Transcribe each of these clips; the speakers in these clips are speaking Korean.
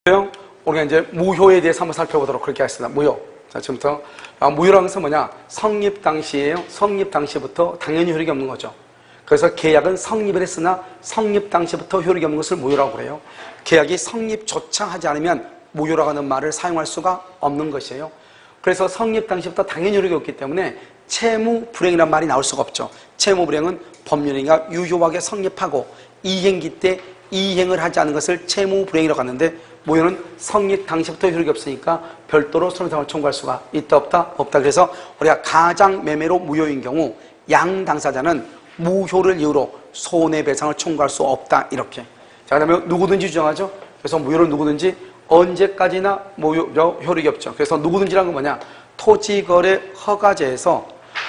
우리가 이제 무효에 대해서 한번 살펴보도록 그렇게 하겠습니다. 무효. 자, 지금부터 무효라는 것은 뭐냐? 성립 당시에요. 성립 당시부터 당연히 효력이 없는 거죠. 그래서 계약은 성립을 했으나 성립 당시부터 효력이 없는 것을 무효라고 그래요. 계약이 성립조차 하지 않으면 무효라고 하는 말을 사용할 수가 없는 것이에요. 그래서 성립 당시부터 당연히 효력이 없기 때문에 채무 불행이라는 말이 나올 수가 없죠. 채무 불행은 법률행위가 유효하게 성립하고 이행기 때 이행을 하지 않은 것을 채무 불행이라고 하는데, 무효는 성립 당시부터 효력이 없으니까 별도로 손해배상을 청구할 수가 있다 없다? 없다. 그래서 우리가 가장 매매로 무효인 경우 양 당사자는 무효를 이유로 손해배상을 청구할 수 없다, 이렇게. 자, 그다음에 누구든지 주장하죠. 그래서 무효는 누구든지 언제까지나 효력이 없죠. 그래서 누구든지라는 건 뭐냐? 토지거래 허가제에서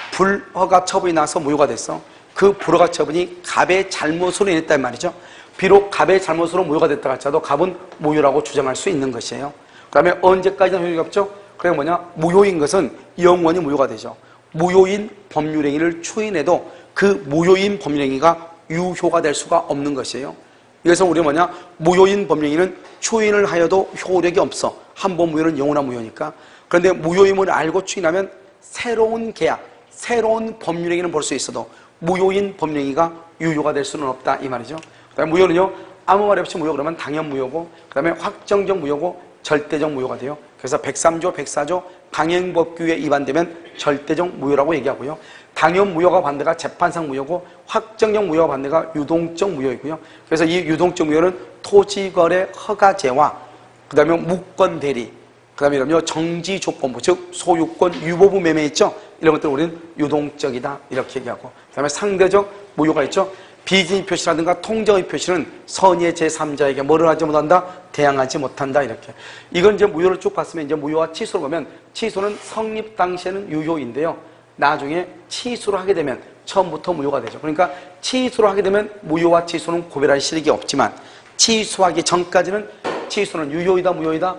불허가 처분이 나서 무효가 됐어. 그 불허가 처분이 갑의 잘못으로 인했단 말이죠. 비록 갑의 잘못으로 무효가 됐다 할지라도 갑은 무효라고 주장할 수 있는 것이에요. 그 다음에 언제까지나 효력이 없죠? 그게 뭐냐? 무효인 것은 영원히 무효가 되죠. 무효인 법률행위를 추인해도 그 무효인 법률행위가 유효가 될 수가 없는 것이에요. 그래서 우리가 뭐냐? 무효인 법률행위는 추인을 하여도 효력이 없어. 한 번 무효는 영원한 무효니까. 그런데 무효임을 알고 추인하면 새로운 계약, 새로운 법률행위는 볼 수 있어도 무효인 법률행위가 유효가 될 수는 없다, 이 말이죠. 그다음에 무효는요, 아무 말 없이 무효 그러면 당연 무효고, 그 다음에 확정적 무효고 절대적 무효가 돼요. 그래서 103조, 104조 강행법규에 위반되면 절대적 무효라고 얘기하고요. 당연 무효가 반대가 재판상 무효고, 확정적 무효가 반대가 유동적 무효이고요. 그래서 이 유동적 무효는 토지거래 허가제와 그 다음에 무권대리, 그 다음에 이러면 정지조건부, 즉 소유권 유보부 매매 있죠. 이런 것들 우리는 유동적이다, 이렇게 얘기하고, 그 다음에 상대적 무효가 있죠. 비진입 표시라든가 통정의 표시는 선의의 제3자에게 뭐를 하지 못한다? 대항하지 못한다, 이렇게. 이건 이제 무효를 쭉 봤으면 이제 무효와 취소를 보면, 취소는 성립 당시에는 유효인데요. 나중에 취소를 하게 되면 처음부터 무효가 되죠. 그러니까 취소를 하게 되면 무효와 취소는 구별할 실익이 없지만, 취소하기 전까지는 취소는 유효이다, 무효이다?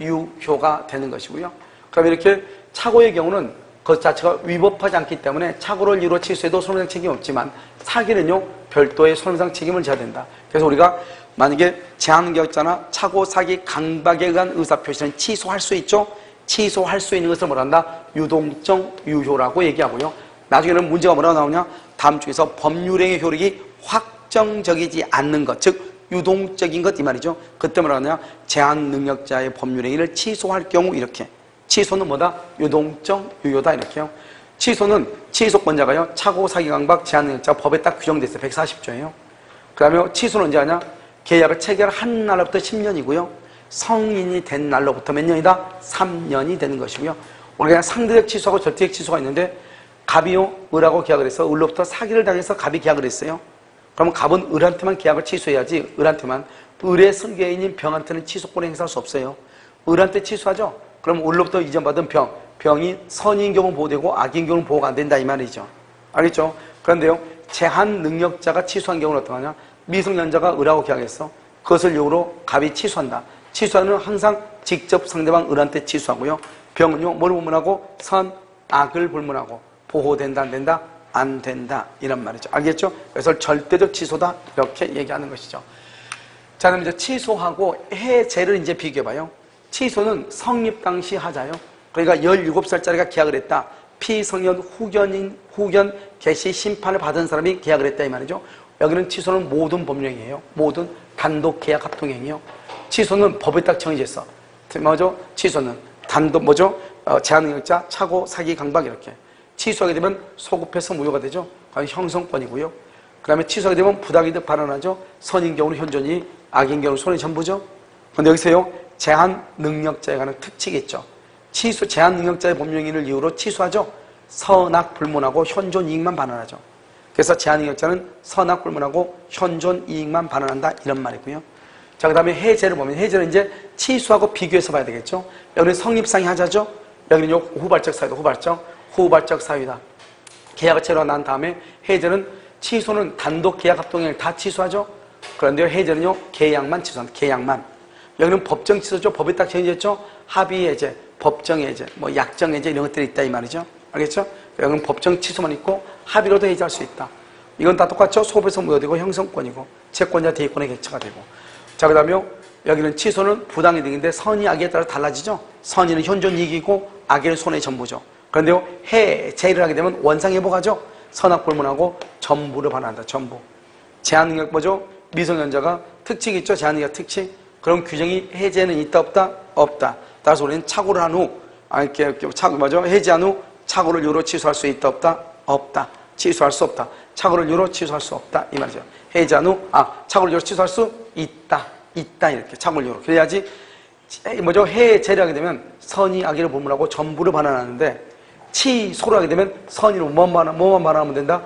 유효가 되는 것이고요. 그럼 이렇게 착오의 경우는 그 자체가 위법하지 않기 때문에 착오를 이루어 취소해도 손해배상 책임이 없지만, 사기는요 별도의 손해배상 책임을 져야 된다. 그래서 우리가 만약에 제한계약자나 착오, 사기, 강박에 의한 의사표시는 취소할 수 있죠. 취소할 수 있는 것을 뭐란다? 유동적 유효라고 얘기하고요. 나중에는 문제가 뭐라고 나오냐? 다음 중에서 법률행위 효력이 확정적이지 않는 것, 즉 유동적인 것, 이 말이죠. 그때 뭐라 하냐? 제한 능력자의 법률행위를 취소할 경우 이렇게. 취소는 뭐다? 유동적 유효다, 이렇게요. 취소는 취소권자가요, 착오, 사기, 강박, 제한 능력자 법에 딱 규정돼 있어요. 140조예요. 그 다음에 취소는 언제 하냐? 계약을 체결한 날로부터 10년이고요. 성인이 된 날로부터 몇 년이다? 3년이 되는 것이고요. 우리가 상대적 취소하고 절대적 취소가 있는데, 갑이요, 을하고 계약을 해서 을로부터 사기를 당해서 갑이 계약을 했어요. 그러면 갑은 을한테만 계약을 취소해야지, 을한테만. 을의 승계인인 병한테는 취소권을 행사할 수 없어요. 을한테 취소하죠? 그럼 을로부터 이전받은 병이 선인 경우는 보호되고 악인 경우는 보호가 안 된다, 이 말이죠. 알겠죠? 그런데요, 제한 능력자가 취소한 경우는 어떡하냐? 미성년자가 을하고 계약했어. 그것을 이유로 갑이 취소한다. 취소하는 항상 직접 상대방 을한테 취소하고요. 병은요, 뭘 불문하고? 선, 악을 불문하고 보호된다, 안 된다? 안 된다, 이런 말이죠. 알겠죠? 그래서 절대적 취소다, 이렇게 얘기하는 것이죠. 자, 그럼 이제 취소하고 해제를 이제 비교해봐요. 취소는 성립 당시 하자요. 그러니까 17살짜리가 계약을 했다. 피성년 후견 개시 심판을 받은 사람이 계약을 했다, 이 말이죠. 여기는 취소는 모든 법령이에요. 모든 단독 계약 합동행위요. 취소는 법에 딱 정해져 있어. 뭐죠? 취소는 단독 뭐죠? 제한 능력자, 착오, 사기, 강박, 이렇게. 취소하게 되면 소급해서 무효가 되죠. 그건 형성권이고요. 그 다음에 취소하게 되면 부당이득 발언하죠. 선인 경우는 현존이, 악인 경우는 손해 전부죠. 근데 여기서요, 제한 능력자에 관한 특칙이 있죠. 취소, 제한 능력자의 법령인을 이유로 취소하죠. 선악 불문하고 현존 이익만 반환하죠. 그래서 제한 능력자는 선악 불문하고 현존 이익만 반환한다, 이런 말이고요. 자, 그 다음에 해제를 보면, 해제는 이제 취소하고 비교해서 봐야 되겠죠. 여기는 성립상의 하자죠. 여기는 후발적 사유다, 후발적 사유다. 계약을 체결하고 난 다음에 해제는, 취소는 단독 계약 합동행위를 다 취소하죠. 그런데요, 해제는요, 계약만 취소한다, 계약만. 여기는 법정 취소죠. 법에 딱 정해졌죠. 합의 해제, 법정 해제, 뭐 약정 해제, 이런 것들이 있다, 이 말이죠. 알겠죠? 여기는 법정 취소만 있고 합의로도 해제할 수 있다. 이건 다 똑같죠. 소급해서 무효되고 형성권이고 채권자 대위권의 객체가 되고. 자, 그 다음에 여기는 치소는 부당이득인데 선의 악에 따라 달라지죠. 선의는 현존 이익이고 악에는 손해의 전부죠. 그런데요, 해제를 하게 되면 원상회복하죠. 선악불문하고 전부를 반한다. 전부. 제한능력 뭐죠? 미성년자가 특칙 있죠. 제한능력 특칙. 그런 규정이 해제는 있다 없다? 없다. 따라서 우리는 착오를 한 후, 해제한 후 착오를 이유로 취소할 수 있다 없다? 없다. 취소할 수 없다. 착오를 이유로 취소할 수 없다. 이 말이죠. 해제한 후, 착오를 이유로 취소할 수 있다. 있다. 이렇게 착오를 이유로. 그래야지 해제를 하게 되면 선의 악의를 불문하고 전부를 반환하는데, 치소를 하게 되면 선의는 뭐만 반환하면 된다?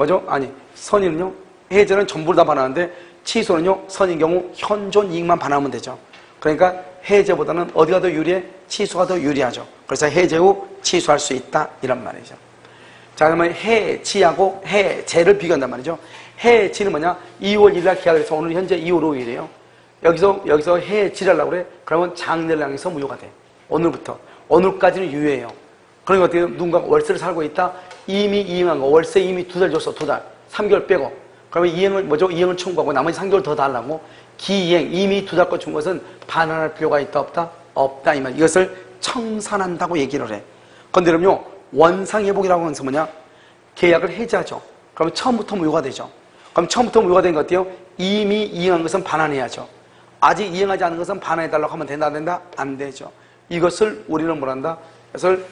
선의는요, 해제는 전부를 다 반환하는데, 치소는요, 선의 경우 현존 이익만 반환하면 되죠. 그러니까 해제보다는 어디가 더 유리해? 치소가 더 유리하죠. 그래서 해제 후 치소할 수 있다. 이런 말이죠. 자, 그러면 해지하고 해제를 비교한단 말이죠. 해지는 뭐냐? 2월 1일 날 계약을 해서 오늘 현재 2월 5일이에요. 여기서 해지를 하려고 그래? 그러면 장래를 향해서 무효가 돼. 오늘부터. 오늘까지는 유효해요. 그러니까 어떻게 누군가 월세를 살고 있다? 이미 이행한 거. 월세 이미 2달 줬어. 2달. 3개월 빼고. 그러면 이행을 청구하고 나머지 3개월 더 달라고. 기이행, 이미 2달 거 준 것은 반환할 필요가 있다 없다? 없다. 이 말. 이것을 청산한다고 얘기를 해. 그런데 그럼요, 원상회복이라고 하는 것은 뭐냐? 계약을 해지하죠. 그러면 처음부터 무효가 되죠. 그럼 처음부터 무효가 된 것 어때요? 이미 이행한 것은 반환해야죠. 아직 이행하지 않은 것은 반환해달라고 하면 된다, 안 된다? 안 되죠. 이것을 우리는 뭐란다? 그래서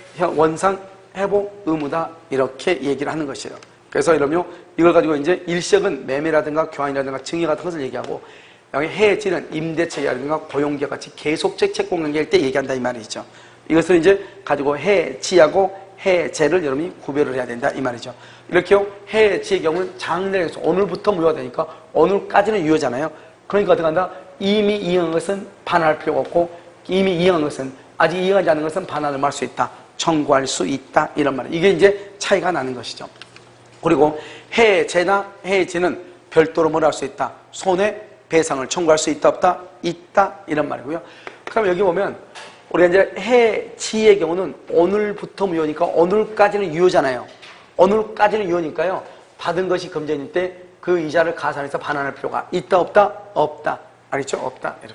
원상회복 의무다. 이렇게 얘기를 하는 것이에요. 그래서 이러면 이걸 가지고 이제 일시적인 매매라든가 교환이라든가 증여 같은 것을 얘기하고, 여기 해지는 임대차라든가 고용계약 같이 계속적 채권관계일 때 얘기한다 이 말이죠. 이것을 이제 가지고 해지하고 해제를 여러분이 구별을 해야 된다 이 말이죠. 이렇게요, 해지의 경우는 장래에서 오늘부터 무효가 되니까 오늘까지는 유효잖아요. 그러니까 어떻게 한다? 이미 이행한 것은 반환할 필요가 없고, 이미 이행한 것은 아직 이행하지 않은 것은 반환을 할 수 있다. 청구할 수 있다. 이런 말이에요. 이게 이제 차이가 나는 것이죠. 그리고 해제나 해지는 별도로 뭘 할 수 있다? 손해배상을 청구할 수 있다 없다? 있다. 이런 말이고요. 그럼 여기 보면 우리가 이제 해지의 경우는 오늘부터 무효니까 오늘까지는 유효잖아요. 오늘까지는 유효니까요, 받은 것이 금전일 때 그 이자를 가산해서 반환할 필요가 있다 없다? 없다. 알겠죠? 없다. 이렇게.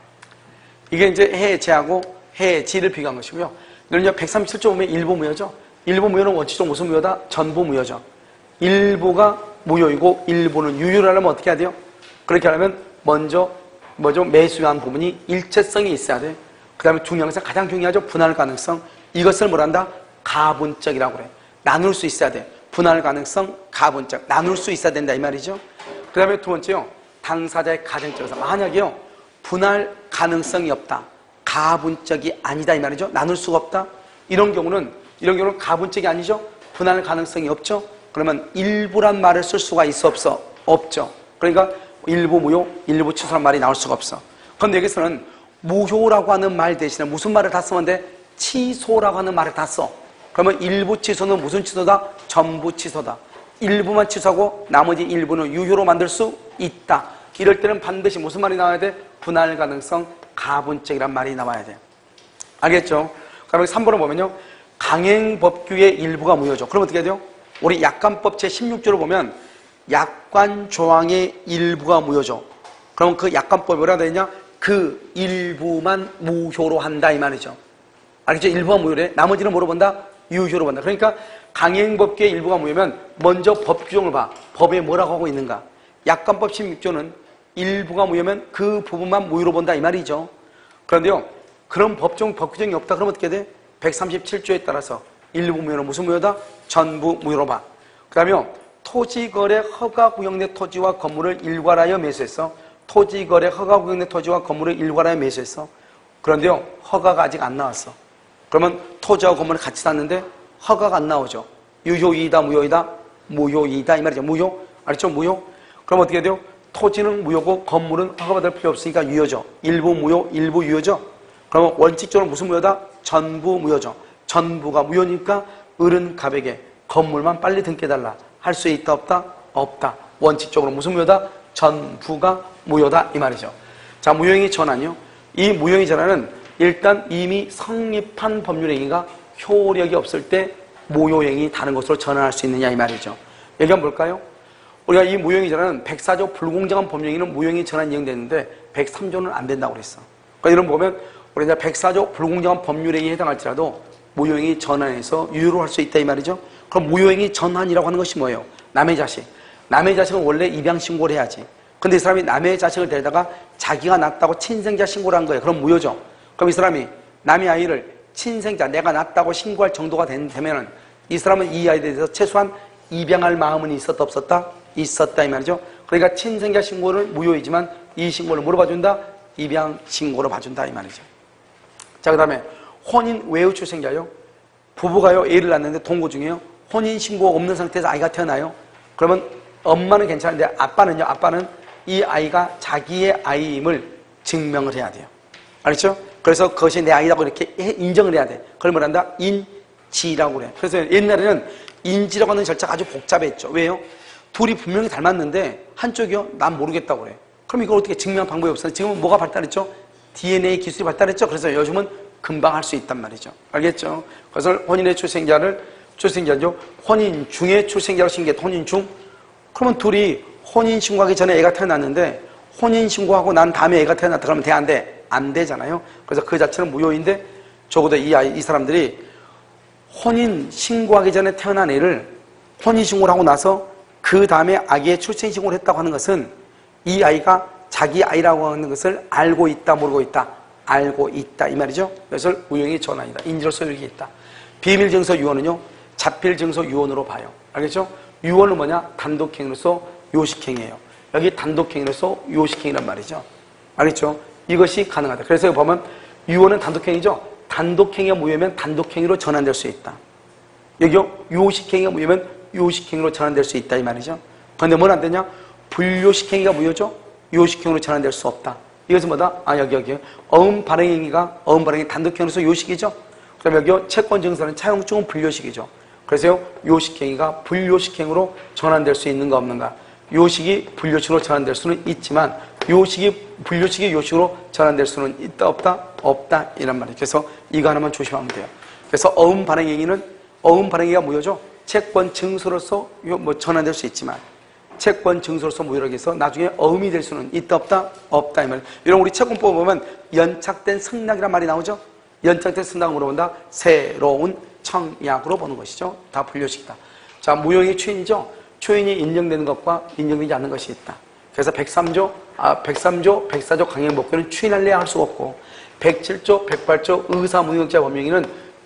이게 이제 해제하고 해지를 비교한 것이고요. 이건 이제 137조 보면 일부 무효죠. 일부 무효는 원칙적으로 무슨 무효다? 전부 무효죠. 일부가 무효이고 일부는 유효를 하려면 어떻게 해야 돼요? 그렇게 하려면 먼저 매수한 부분이 일체성이 있어야 돼. 그 다음에 중요한 것은 가장 중요하죠. 분할 가능성. 이것을 뭐란다? 가분적이라고 그래. 나눌 수 있어야 돼. 분할 가능성, 가분적. 나눌 수 있어야 된다 이 말이죠. 그 다음에 두 번째요, 당사자의 가정적에서 만약에요, 분할 가능성이 없다, 가분적이 아니다 이 말이죠. 나눌 수가 없다. 이런 경우는 가분적이 아니죠. 분할 가능성이 없죠. 그러면 일부란 말을 쓸 수가 있어 없어? 없죠. 그러니까 일부 무효, 일부 취소란 말이 나올 수가 없어. 그런데 여기서는 무효라고 하는 말 대신에 무슨 말을 다 쓰면 돼? 취소라고 하는 말을 다 써. 그러면 일부 취소는 무슨 취소다? 전부 취소다. 일부만 취소하고 나머지 일부는 유효로 만들 수 있다. 이럴 때는 반드시 무슨 말이 나와야 돼? 분할 가능성, 가분적이란 말이 나와야 돼. 알겠죠? 그럼 3번을 보면요, 강행법규의 일부가 무효죠. 그럼 어떻게 해야 돼요? 우리 약관법 제16조를 보면 약관 조항의 일부가 무효죠. 그럼 그 약관법이 뭐라 되냐? 그 일부만 무효로 한다 이 말이죠. 알겠죠? 일부가 무효래. 나머지는 뭐로 본다? 유효로 본다. 그러니까 강행법규의 일부가 무효면 먼저 법 규정을 봐. 법에 뭐라고 하고 있는가? 약관법 16조는 일부가 무효면 그 부분만 무효로 본다 이 말이죠. 그런데요, 그런 법 규정이 없다 그러면 어떻게 돼? 137조에 따라서 일부 무효는 무슨 무효다? 전부 무효로 봐. 그 다음에 토지거래 허가구역 내 토지와 건물을 일괄하여 매수했어. 토지거래 허가구역 내 토지와 건물을 일괄하여 매수했어. 그런데요, 허가가 아직 안 나왔어. 그러면 토지와 건물을 같이 샀는데 허가가 안 나오죠. 유효이다 무효이다? 무효이다 이 말이죠. 무효. 알겠죠? 무효. 그럼 어떻게 돼요? 토지는 무효고 건물은 허가받을 필요 없으니까 유효죠. 일부 무효, 일부 유효죠. 그러면 원칙적으로 무슨 무효다? 전부 무효죠. 전부가 무효니까 을은 갑에게 건물만 빨리 등기해달라. 할 수 있다 없다? 없다. 원칙적으로 무슨 무효다? 전부가 무효다 이 말이죠. 자, 무효행위 전환이요. 이 무효행위 전환은 일단 이미 성립한 법률행위가 효력이 없을 때 무효행위 다른 것으로 전환할 수 있느냐 이 말이죠. 여기 한번 볼까요? 우리가 이 무효행위 전환은 104조 불공정한 법령에는 무효행위 전환이 인정되는데 103조는 안 된다고 그랬어. 그러니까 이런 거 보면 우리 이제 104조 불공정한 법률행위에 해당할지라도 무효행위 전환에서 유효로 할 수 있다 이 말이죠. 그럼 무효행위 전환이라고 하는 것이 뭐예요? 남의 자식. 남의 자식은 원래 입양 신고를 해야지. 근데 이 사람이 남의 자식을 데려다가 자기가 낳았다고 친생자 신고를 한 거예요. 그럼 무효죠. 그럼 이 사람이 남의 아이를 친생자, 내가 낳았다고 신고할 정도가 되면은 이 사람은 이 아이에 대해서 최소한 입양할 마음은 있었다 없었다? 있었다 이 말이죠. 그러니까 친생자 신고는 무효이지만 이 신고를 뭐로 봐준다? 입양 신고로 봐준다 이 말이죠. 자, 그 다음에 혼인 외의 출생자요. 부부가요 애를 낳는데 동거 중에요 혼인 신고가 없는 상태에서 아이가 태어나요. 그러면 엄마는 괜찮은데 아빠는요. 아빠는 이 아이가 자기의 아이임을 증명을 해야 돼요. 알겠죠? 그래서 그것이 내 아이라고 이렇게 인정을 해야 돼. 그걸 뭐란다? 인지라고 그래. 그래서 옛날에는 인지라고 하는 절차가 아주 복잡했죠. 왜요? 둘이 분명히 닮았는데 한쪽이요? 난 모르겠다고 그래. 그럼 이걸 어떻게 증명할 방법이 없어요. 지금은 뭐가 발달했죠? DNA 기술이 발달했죠. 그래서 요즘은 금방 할 수 있단 말이죠. 알겠죠? 그래서 혼인의 출생자죠. 혼인 중에 출생자로 신고했다. 혼인 중. 그러면 둘이 혼인 신고하기 전에 애가 태어났는데 혼인 신고하고 난 다음에 애가 태어났다 그러면 돼? 안 돼? 안 되잖아요. 그래서 그 자체는 무효인데 적어도 이 사람들이 혼인 신고하기 전에 태어난 애를 혼인 신고를 하고 나서 그 다음에 아기의 출생 신고를 했다고 하는 것은 이 아이가 자기 아이라고 하는 것을 알고 있다 모르고 있다? 알고 있다 이 말이죠. 그래서 무효행위 전환이다. 인지로서 여기 있다. 비밀증서 유언은요. 자필증서 유언으로 봐요. 알겠죠? 유언은 뭐냐? 단독행위로서 요식행위예요. 여기 단독행위로서 요식행위란 말이죠. 알겠죠? 이것이 가능하다. 그래서 여기 보면 유언은 단독행위죠. 단독행위가 무효면 단독행위로 전환될 수 있다. 여기요. 요식행위가 무효면 요식행위로 전환될 수 있다 이 말이죠. 그런데 뭘 안 되냐? 불요식행위가 무효죠. 요식행위로 전환될 수 없다. 이것은 뭐다? 여기 어음발행행위가 어음발행이 단독행위로서 요식이죠. 그다음에 여기요. 채권증서는 차용증은 불요식이죠. 그래서요. 요식행위가 불요식행위로 전환될 수 있는가 없는가? 요식이 불요식으로 전환될 수는 있지만 불요식이 요식으로 전환될 수는 있다 없다? 없다 이란 말이에요. 그래서 이거 하나만 조심하면 돼요. 그래서 어음발행행위가 무효죠. 채권 증서로서 전환될 수 있지만 채권 증서로서 무효라고 해서 나중에 어음이 될 수는 있다 없다? 없다 이 말이에요. 이런 우리 채권법 보면 연착된 승낙이란 말이 나오죠. 연착된 승낙을 물어본다. 새로운 청약으로 보는 것이죠. 다 불요식이다. 자, 무효행위 추인이죠. 추인이 인정되는 것과 인정되지 않는 것이 있다. 그래서 103조, 104조 강행법규는 추인할래야 할 수가 없고 107조, 108조 의사무효자 법령에는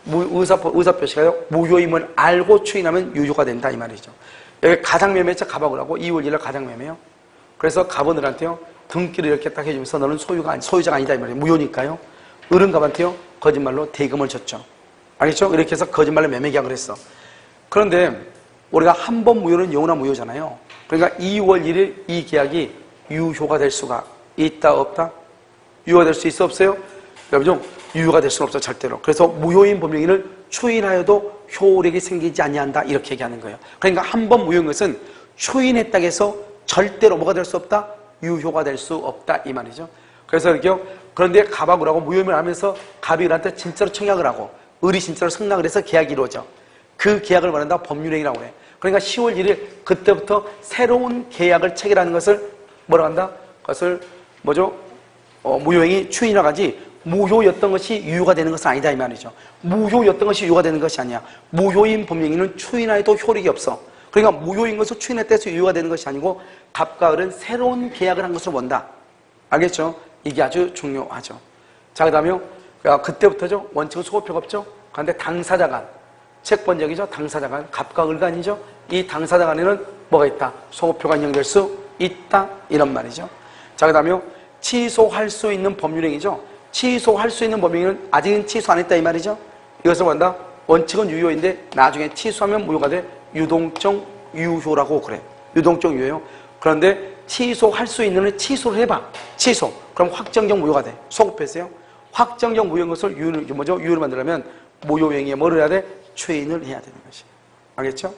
의사표시가요. 무효임을 알고 추인하면 유효가 된다 이 말이죠. 여기 가장매매자 가박을 하고 2월 1일 가장매매요. 그래서 갑원들한테요. 등기를 이렇게 딱 해주면서 너는 소유자가 아니다 이 말이에요. 무효니까요. 어른갑한테요. 거짓말로 대금을 줬죠. 알겠죠? 이렇게 해서 거짓말로 매매계약을 했어. 그런데 우리가 한 번 무효는 영원한 무효잖아요. 그러니까 2월 1일 이 계약이 유효가 될 수가 있다 없다? 유효가 될 수 있어 없어요? 여러분 유효가 될 수는 없어 절대로. 그래서 무효인 법령인을 추인하여도 효력이 생기지 아니한다 이렇게 얘기하는 거예요. 그러니까 한 번 무효인 것은 추인했다고 해서 절대로 뭐가 될 수 없다? 유효가 될 수 없다 이 말이죠. 그래서 이렇게요. 그런데 갑악을 하고 무효임을 하면서 갑이 을한테 진짜로 청약을 하고 을이 진짜로 승낙을 해서 계약이 이루어져. 그 계약을 말한다 법률행위라고 그래. 그러니까 10월 1일 그때부터 새로운 계약을 체결하는 것을 뭐라고 한다? 그것을 뭐죠? 무효행위 추인이라고 하지 무효였던 것이 유효가 되는 것은 아니다 이 말이죠. 무효였던 것이 유효가 되는 것이 아니야. 무효인 법령행위는 추인하여도 효력이 없어. 그러니까 무효인 것을 추인했다 해서 유효가 되는 것이 아니고 갑과 을은 새로운 계약을 한 것으로 본다. 알겠죠? 이게 아주 중요하죠. 자, 그 다음에 그때부터죠. 원칙은 소급표가 없죠. 그런데 당사자 간 채권적이죠. 당사자 간 갑과 을가 아니죠. 이 당사자 간에는 뭐가 있다? 소급표가 인정될 수 있다 이런 말이죠. 자, 그 다음에 취소할 수 있는 법률행위죠. 취소할 수 있는 법률행위는 아직은 취소 안 했다 이 말이죠. 이것을 뭔다? 원칙은 유효인데 나중에 취소하면 무효가 돼. 유동적 유효라고 그래. 유동적 유효예요. 그런데 취소할 수 있는 취소를 해봐. 취소. 그럼 확정적 무효가 돼. 소급했어요. 확정적 무효인 것을 유효로 만들려면 무효행위에 뭐를 해야 돼? 추인을 해야 되는 것이. 알겠죠?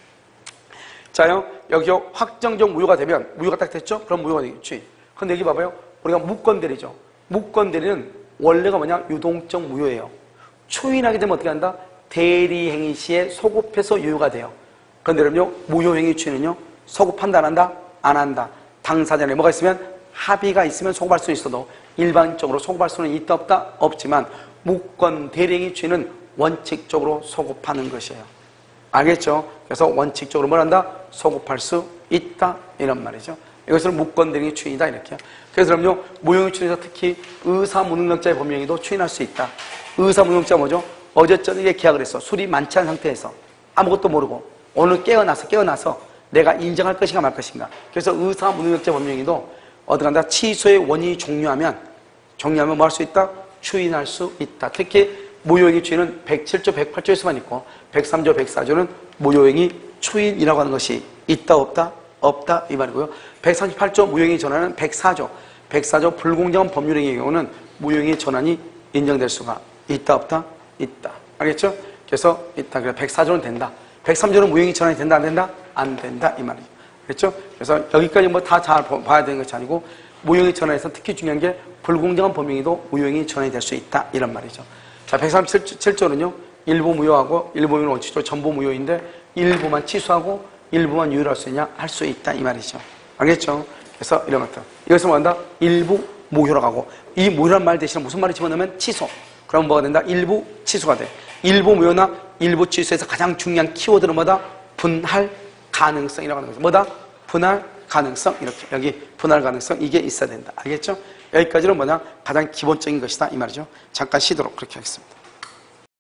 자요, 여기요, 확정적 무효가 되면, 무효가 딱 됐죠? 그럼 무효가 되겠죠? 추인. 근데 여기 봐봐요. 우리가 무건대리죠. 무건대리는 원래가 뭐냐? 유동적 무효예요. 추인하게 되면 어떻게 한다? 대리행위 시에 소급해서 유효가 돼요. 그런데 그럼요, 무효행위 추인은요, 소급한다 안 한다? 안 한다. 당사자에 뭐가 있으면 합의가 있으면 소급할 수 있어도 일반적으로 소급할 수는 있다 없다? 없지만 무권 대리행위 주인은 원칙적으로 소급하는 것이에요. 알겠죠? 그래서 원칙적으로 뭘 한다? 소급할 수 있다 이런 말이죠. 이것을 무권 대리행위 추인이다 이렇게. 그래서 그럼요 무효행위 추인에서 특히 의사무능력자의 법령에도 추인할 수 있다. 의사무능력자 뭐죠? 어제 저녁에 계약을 했어. 술이 많지 않은 상태에서 아무것도 모르고 오늘 깨어나서 내가 인정할 것인가 말 것인가. 그래서 의사무능력자 법령에도 어디 간다? 취소의 원인이 종료하면 뭐 할 수 있다? 추인할 수 있다. 특히 무효행위 추인은 107조, 108조에서만 있고 103조, 104조는 무효행위 추인이라고 하는 것이 있다 없다? 없다 이 말이고요. 138조 무효행위 전환은 104조 불공정한 법률행위의 경우는 무효행위 전환이 인정될 수가 있다 없다? 있다. 알겠죠? 그래서 있다. 그래 104조는 된다. 103조는 무효행위 전환이 된다 안 된다? 안 된다 이 말이죠. 그렇죠? 그래서 여기까지 뭐 다 잘 봐야 되는 것이 아니고 무효행위 전환에서 특히 중요한 게 불공정한 법령에도 무효행위 전환이 될 수 있다 이런 말이죠. 자 137조는요 일부 무효하고 일부 무효는 원칙적으로 전부 무효인데 일부만 취소하고 일부만 유효할 수 있냐? 할 수 있다 이 말이죠. 알겠죠? 그래서 이런 것들 이것을 뭐한다? 일부 무효라고 하고 이 무효란 말 대신에 무슨 말을 집어넣으면 취소. 그럼 뭐가 된다? 일부 취소가 돼. 일부 무효나 일부 취소에서 가장 중요한 키워드는 뭐다? 분할 가능성이라고 하는 거죠. 뭐다? 분할 가능성. 이렇게 여기 분할 가능성 이게 있어야 된다. 알겠죠? 여기까지는 뭐냐? 가장 기본적인 것이다 이 말이죠. 잠깐 쉬도록 그렇게 하겠습니다.